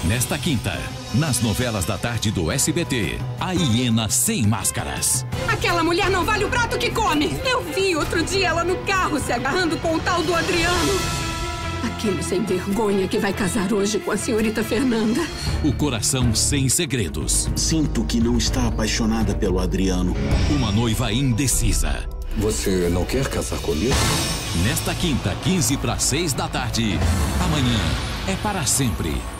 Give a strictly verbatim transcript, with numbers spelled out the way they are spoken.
Nesta quinta, nas novelas da tarde do S B T, A Hiena Sem Máscaras. Aquela mulher não vale o prato que come. Eu vi outro dia ela no carro se agarrando com o tal do Adriano. Aquele sem vergonha que vai casar hoje com a senhorita Fernanda. O Coração Sem Segredos. Sinto que não está apaixonada pelo Adriano. Uma noiva indecisa. Você não quer casar comigo? Nesta quinta, quinze para seis da tarde. Amanhã é para sempre.